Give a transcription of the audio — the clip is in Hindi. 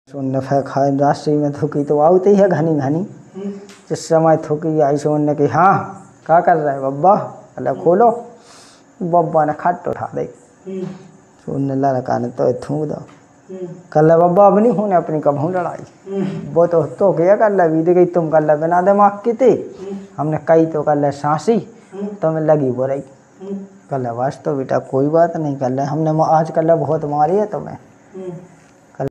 सुनने फिर खाए रास्ते में थूकी तो आती है घनी घनी। जिस समय थूकी आई सुनने की हाँ क्या कर रहा है बब्बा, अल्लाह खोलो। बब्बा ने खट उठा दे। सुनने लड़का ने तो थूक दो। कल बब्बा अब नहीं होने अपनी कब लड़ाई, वो तो क्या कर ले बीत गई, तुम कर ले बिना दिमाग की थी, हमने कही तो कर ले सांसी तो मैं लगी वो रही। कल बस तो बेटा कोई बात नहीं, कर ले हमने आज कर ले बहुत मारी है तुम्हें।